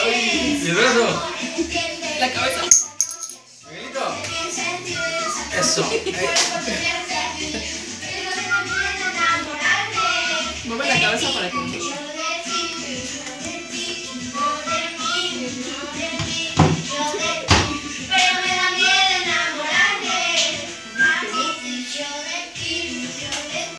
¿Y el brazo? La cabeza. Miguelito. Eso. Mueve la cabeza para que...